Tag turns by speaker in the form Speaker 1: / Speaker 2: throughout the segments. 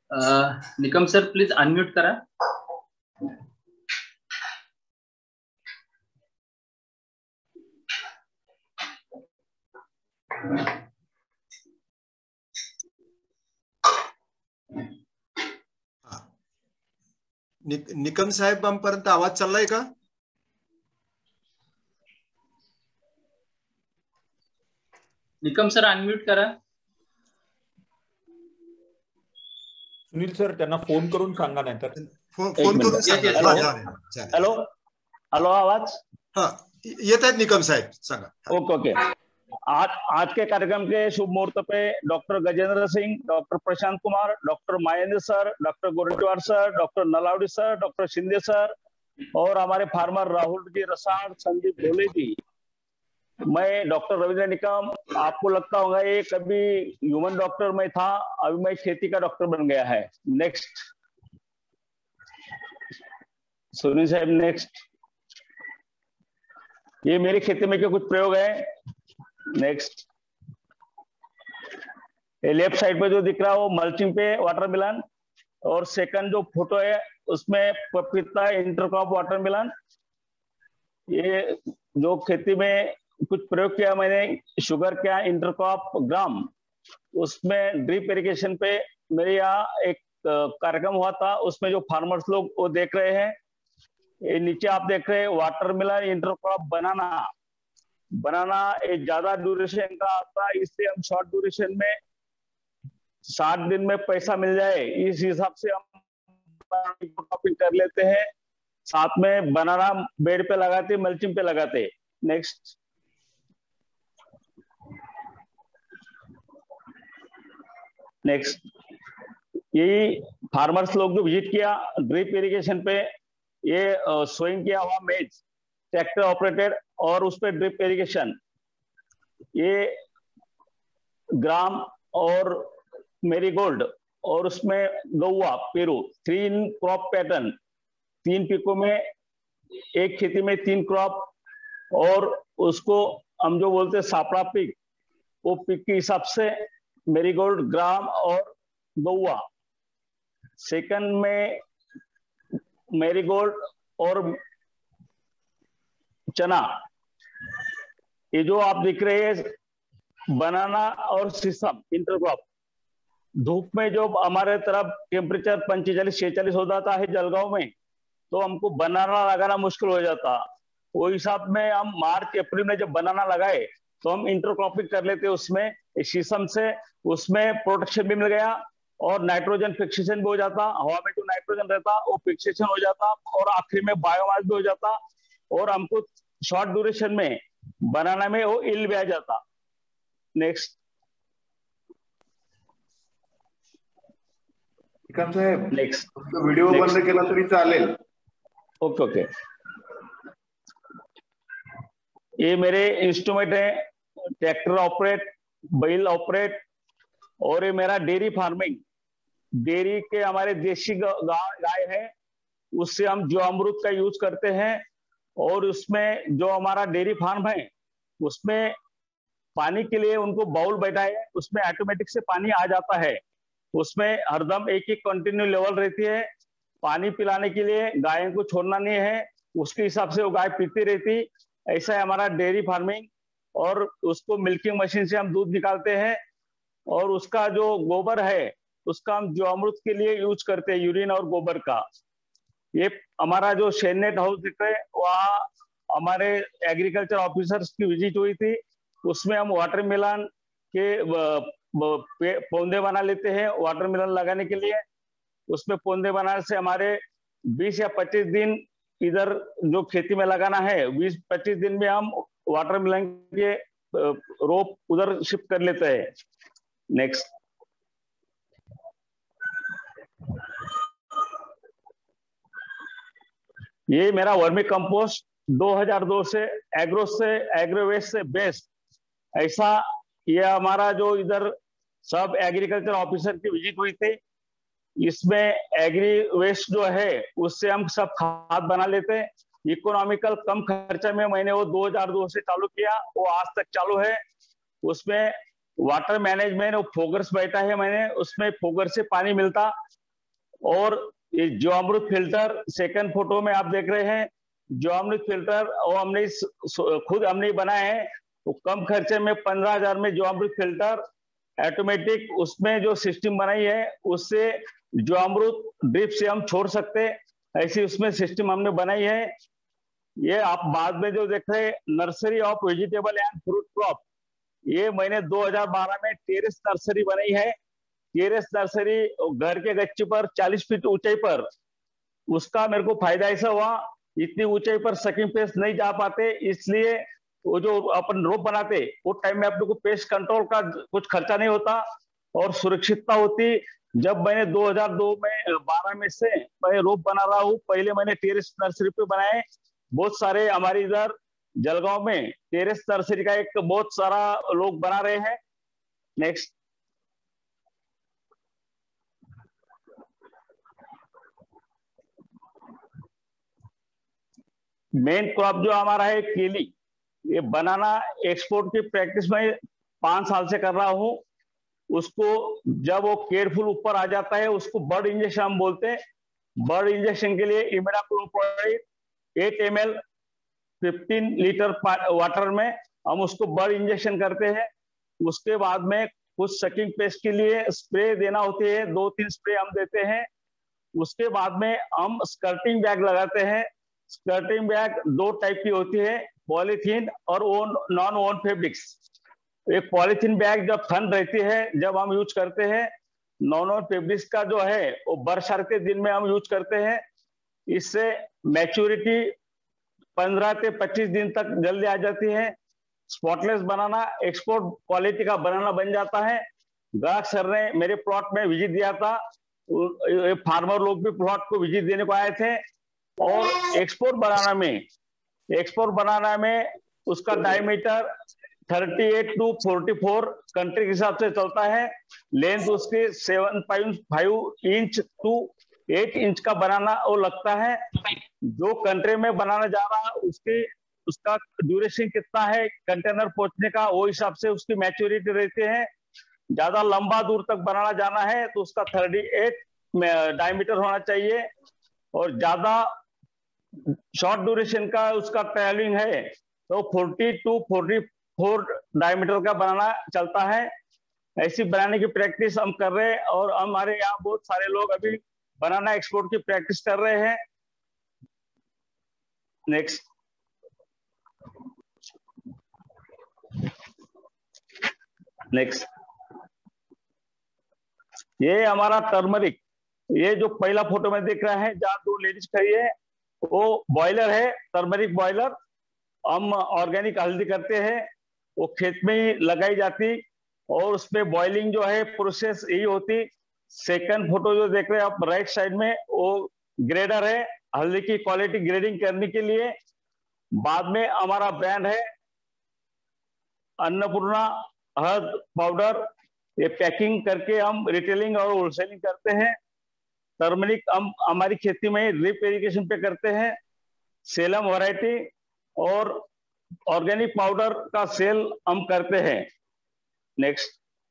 Speaker 1: Nikam sir please unmute करा.
Speaker 2: निकम साहेब आमपर्यंत आवाज चाललाय का?
Speaker 1: निकम सर अनम्यूट करा.
Speaker 3: सुनील सर त्यांना फोन करून सांगा, नाही तर
Speaker 2: फोन करून सांगा.
Speaker 4: हॅलो हॅलो, आवाज
Speaker 2: हाँ येत आहेत निकम साहेब, सांगा.
Speaker 4: Okay okay. आज के कार्यक्रम के शुभ मुहूर्त पे doctor Gajendra Singh, doctor Prashant Kumar, doctor Mahendra sir, doctor Gorantiwar sir, doctor Nalawadi sir, doctor Shinde sir और हमारे फार्मर राहुल जी रसाड़, संदीप भोले जी, मैं डॉक्टर रविंद्र निकम. आपको लगता होगा ये कभी ह्यूमन डॉक्टर में था, अभी मैं खेती का डॉक्टर बन गया है. नेक्स्ट सुनील साहब, नेक्स्ट. ये मेरी खेती में के कुछ प्रयोग है. नेक्स्ट. ये लेफ्ट साइड पे जो दिख रहा है वो मल्चिंग पे वाटरमेलन, और सेकंड जो फोटो है उसमें पपीता इंटरक्रॉप वाटरमेलन. ये जो खेती में कुछ प्रयोग किया मैंने, शुगर क्या इंटरक्रॉप ग्राम, उसमें ड्रिप इरिगेशन पे मेरे यहाँ एक कार्यक्रम हुआ था, उसमें जो फार्मर्स लोग वो देख रहे हैं. ये नीचे आप देख रहे हैं वाटरमेलन इंटरक्रॉप बनाना एक ज्यादा ड्यूरेशन का आता है, इसलिए हम शॉर्ट ड्यूरेशन में 60 दिन में पैसा मिल जाए इस हिसाब से हम क्रॉपिंग कर लेते हैं. साथ में बनाना बेड पे लगाते, मल्चिंग पे लगाते. नेक्स्ट. नेक्स्ट. यही फार्मर्स लोग जो विजिट किया ड्रिप इरिगेशन पे, ये सोइंग किया हुआ मेज ट्रैक्टर ऑपरेटेड और उस पर ड्रिप इरिगेशन, ये ग्राम और मेरीगोल्ड और उसमें गौवा पेरू, 3 क्रॉप पैटर्न, 3 पिकों में एक खेती में 3 क्रॉप, और उसको हम जो बोलते हैं सापड़ा पिक, वो पिक के हिसाब से मेरीगोल्ड, ग्राम और गौवा. सेकंड में मेरीगोल्ड और चना. ये जो आप दिख रहे हैं बनाना और शीशम इंटरक्रॉप, धूप में जो हमारे तरफ टेम्परेचर 45-46 हो जाता है जलगांव में, तो हमको बनाना लगाना मुश्किल हो जाता. वो हिसाब में हम मार्च अप्रैल में जब बनाना लगाए तो हम इंटरक्रॉपिंग कर लेते उसमें शीशम से. उसमें प्रोटेक्शन भी मिल गया और नाइट्रोजन फिक्सेशन भी हो जाता, हवा में जो नाइट्रोजन रहता वो फिक्सेशन हो जाता, और आखिरी में बायोमास भी हो जाता, और हमको शॉर्ट ड्यूरेशन में बनाना में वो इल भी आ जाता. नेक्स्ट.
Speaker 5: साहेब
Speaker 4: नेक्स्ट.
Speaker 5: व्हिडिओ बंद केला तरी चालेल.
Speaker 4: Okay okay. ये मेरे इंस्ट्रूमेंट है, ट्रैक्टर ऑपरेट, बैल ऑपरेट, और ये मेरा डेयरी फार्मिंग, डेयरी के हमारे देशी गाय है, उससे हम जीवामृत का यूज करते हैं. और उसमें जो हमारा डेयरी फार्म है उसमें पानी के लिए उनको बाउल बैठाए, उसमें ऑटोमेटिक से पानी आ जाता है. उसमें हरदम एक कंटिन्यू लेवल रहती है. पानी पिलाने के लिए गायों को छोड़ना नहीं है, उसके हिसाब से वो गाय पीती रहती. ऐसा है हमारा डेयरी फार्मिंग. और उसको मिल्किंग मशीन से हम दूध निकालते हैं, और उसका जो गोबर है उसका हम जीवामृत के लिए यूज करते हैं, यूरिन और गोबर का. ये हमारा जो शेडनेट हाउस दिख रहा है, वहाँ हमारे एग्रीकल्चर ऑफिसर्स की विजिट हुई थी. उसमें हम वाटरमेलन के पौधे बना लेते हैं वाटरमेलन लगाने के लिए. उसमें पौधे बनाने से हमारे 20 या 25 दिन इधर जो खेती में लगाना है, 20-25 दिन में हम वाटरमेलन के रोप उधर शिफ्ट कर लेते हैं. नेक्स्ट. ये मेरा वर्मी कंपोस्ट 2002 से एग्रोवेस्ट से बेस्ट, ऐसा ये हमारा जो इधर सब एग्रीकल्चर ऑफिसर की विजिट हुई थी. इसमें एग्री वेस्ट जो है उससे हम सब खाद बना लेते हैं. इकोनॉमिकल कम खर्चा में मैंने वो 2002 से चालू किया, वो आज तक चालू है. उसमें वाटर मैनेजमेंट और फोगर्स बैठा है मैंने, उसमें फोगर से पानी मिलता। और ये जीवामृत फिल्टर सेकंड फोटो में आप देख रहे हैं, जीवामृत फिल्टर और हमने खुद हमने बनाए हैं। तो कम खर्चे में 15,000 में जीवामृत फिल्टर ऑटोमेटिक, उसमें जो सिस्टम बनाई है उससे जीवामृत ड्रिप से हम छोड़ सकते हैं, ऐसी उसमें सिस्टम हमने बनाई है। ये आप बाद में जो देख रहे हैं nursery of vegetable and fruit crop, ये मैंने 2012 में टेरेस नर्सरी बनाई है। टेरेस नर्सरी घर के गच्ची पर 40 फीट ऊंचाई पर, उसका मेरे को फायदा ऐसा हुआ, इतनी ऊंचाई पर सकिंग पेस्ट नहीं जा पाते, इसलिए वो जो अपन रोप बनाते वो टाइम में अपने को पेस्ट कंट्रोल का कुछ खर्चा नहीं होता और सुरक्षितता होती। जब मैंने 2012 में से मैं रोप बना रहा हूँ, पहले मैंने टेरेस नर्सरी पे बनाए। बहुत सारे हमारे इधर जलगांव में टेरेस नर्सरी का एक बहुत सारा लोग बना रहे हैं। नेक्स्ट। मेन क्रॉप जो हमारा है केली, ये बनाना एक्सपोर्ट की प्रैक्टिस में 5 साल से कर रहा हूं। उसको जब वो केयरफुल ऊपर आ जाता है उसको बर्ड इंजेक्शन हम बोलते हैं। बर्ड इंजेक्शन के लिए इमिडाक्लोप्रिड 8 ml 15 लीटर वाटर में हम उसको बर्ड इंजेक्शन करते हैं। उसके बाद में कुछ सकिंग पेस्ट के लिए स्प्रे देना होती है, 2-3 स्प्रे हम देते हैं। उसके बाद में हम स्कर्टिंग बैग लगाते हैं। स्कर्टिंग बैग 2 टाइप की होती है, पॉलीथीन और नॉन ओन फैब्रिक्स। एक पॉलीथीन बैग जब ठंड रहती है जब हम यूज करते हैं, नॉन ओन फैब्रिक्स का जो है वो बरसात के दिन में हम यूज करते हैं। इससे मैच्योरिटी 15 से 25 दिन तक जल्दी आ जाती है। स्पॉटलेस बनाना एक्सपोर्ट क्वालिटी का बनाना बन जाता है। ग्राहक सर ने मेरे प्लॉट में विजिट दिया था, फार्मर लोग भी प्लॉट को विजिट देने को आए थे। और एक्सपोर्ट बनाना में उसका डायमीटर 38 to 44 कंट्री के हिसाब से चलता है। लेंथ उसकी 7.5 इंच to 8 इंच का बनाना वो लगता है। जो कंट्री में बनाना जा रहा है उसका ड्यूरेशन कितना है कंटेनर पहुंचने का, वो हिसाब से उसकी मैच्योरिटी रहती है। ज्यादा लंबा दूर तक बनाना जाना है तो उसका 38 डायमीटर होना चाहिए। और ज्यादा शॉर्ट ड्यूरेशन का उसका ट्रेवलिंग है तो 40 to 44 डायमीटर का बनाना चलता है। ऐसी बनाने की प्रैक्टिस हम कर रहे हैं और हमारे यहाँ बहुत सारे लोग अभी बनाना एक्सपोर्ट की प्रैक्टिस कर रहे हैं। नेक्स्ट। ये हमारा टर्मरिक, ये जो पहला फोटो में दिख रहा है जहाँ 2 लेडीज खड़ी है, वो बॉयलर है, टर्मरिक बॉयलर। हम ऑर्गेनिक हल्दी करते हैं, वो खेत में ही लगाई जाती और उसमें बॉइलिंग जो है प्रोसेस यही होती। सेकंड फोटो जो देख रहे हैं आप राइट साइड में, वो ग्रेडर है हल्दी की क्वालिटी ग्रेडिंग करने के लिए। बाद में हमारा ब्रांड है अन्नपूर्णा हळद पाउडर, ये पैकिंग करके हम रिटेलिंग और होलसेलिंग करते हैं। टर्मरिक हम हमारी खेती में ड्रिप इरिगेशन पे करते हैं। सेलम वैरायटी और ऑर्गेनिक पाउडर का सेल हम करते हैं। नेक्स्ट।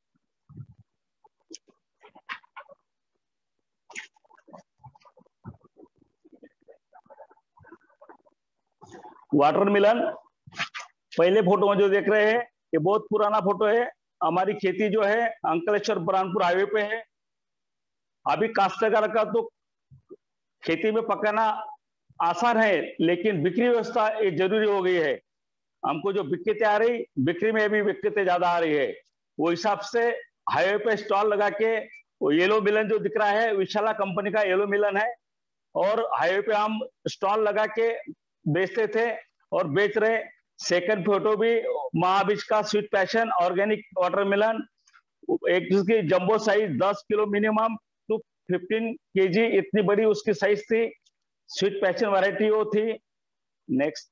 Speaker 4: वाटरमेलन पहले फोटो में जो देख रहे हैं ये बहुत पुराना फोटो है। हमारी खेती जो है अंकलेश्वर बुरहानपुर हाईवे पे है। अभी काश्तकार का तो खेती में पकाना आसान है, लेकिन बिक्री व्यवस्था ये जरूरी हो गई है। हमको जो दिक्कतें आ रही, बिक्री में भी दिक्कतें ज्यादा आ रही है। वो हिसाब से हाईवे पे स्टॉल लगा के, वो येलो मिलन जो दिख रहा है विशाला कंपनी का येलो मिलन है, और हाईवे पे हम स्टॉल लगा के बेचते थे और बेच रहे। सेकंड फोटो भी महाबीज का स्वीट पैशन ऑर्गेनिक वाटरमेलन, एक जिसकी jumbo size 10 kilo minimum to 15 kg इतनी बड़ी उसकी साइज थी। स्वीट पैशन वैरायटी वो थी। नेक्स्ट।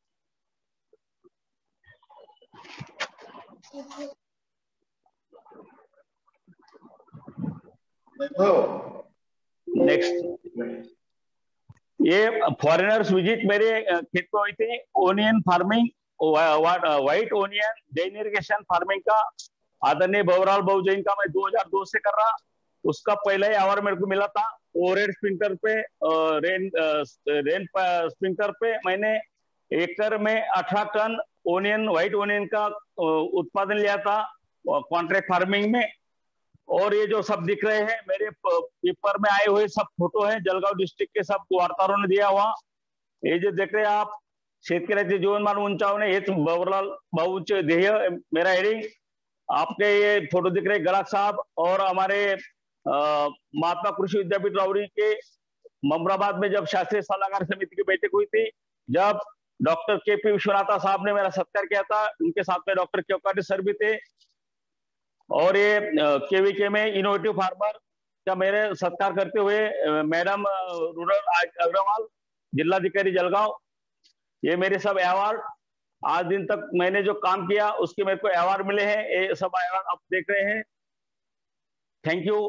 Speaker 4: ये फॉरेनर्स विजिट मेरे खेत में हुई थी। Onion farming, white onion drain irrigation farming का आदरणीय भवराल बहुजैन का मैं 2002 से कर रहा, उसका पहला ही अवार्ड मेरे को मिला था। ओवरहेड स्प्रिंकलर पे रेन स्प्रिंकलर पे मैंने एकड़ में 18 टन व्हाइट ओनियन का उत्पादन लिया था कॉन्ट्रैक्ट फार्मिंग में। और ये जो सब दिख रहे हैं मेरे पेपर में आए हुए सब फोटो हैं, जलगांव डिस्ट्रिक्ट के सब वार्ताहरों ने दिया हुआ। हे जे देख रहे हैं आप, शेतकऱ्याचे जीवनमान उंचावणे हेच भवरलाल भाऊचे ध्येय, मेरा हेडिंग। आपके ये फोटो दिख रहे गड़ाख साहब और हमारे महात्मा कृषि विद्यापीठ राउरी के ममराबाद में जब शास्त्रीय सलाहकार समिति की बैठक हुई थी, जब डॉक्टर के.पी. विश्वनाथा साहब ने मेरा सत्कार किया था, उनके साथ में डॉक्टर केवकाटे सर भी थे। और ये केवीके में इनोवेटिव फार्मर का मेरे सत्कार करते हुए मैडम रूरल अग्रवाल, जिलाधिकारी जलगांव, ये मेरे सब अवार्ड आज दिन तक मैंने जो काम किया उसके मेरे को अवार्ड मिले हैं। ये सब अवार्ड आप देख रहे हैं। Thank you.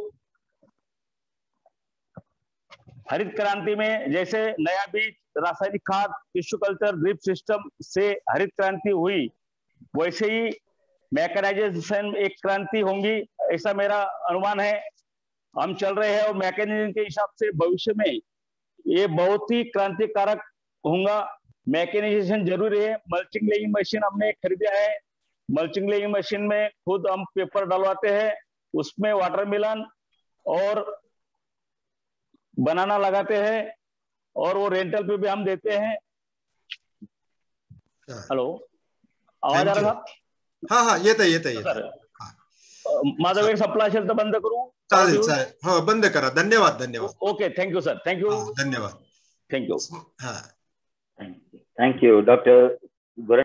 Speaker 4: हरित क्रांति में जैसे नया बीज, रासायनिक खाद, टिश्यू कल्चर, ड्रिप सिस्टम से हरित क्रांति हुई, वैसे ही मैकेनाइजेशन एक क्रांति होंगी, ऐसा मेरा अनुमान है। हम चल रहे हैं और मैकेनाइजेशन के हिसाब से भविष्य में ये बहुत ही क्रांतिकारक होगा। मैकेनाइजेशन जरूरी है। मल्चिंग लेइंग मशीन हमने खरीदा है। मल्चिंग लेइंग मशीन में खुद हम पेपर डलवाते हैं, उसमें वाटरमेलन और बनाना लगाते हैं और वो रेंटल पे भी हम देते हैं। हेलो, आवाज आ रहा था?
Speaker 2: हाँ हाँ, येत आहे
Speaker 4: माझा वेळ संपला असेल तर बंद करू?
Speaker 2: चालेल चालेल, हो बंद करा. धन्यवाद धन्यवाद.
Speaker 4: Okay, thank you sir, thank you.
Speaker 2: धन्यवाद.
Speaker 4: थँक्यू.
Speaker 2: हा,
Speaker 6: थँक्यू डॉक्टर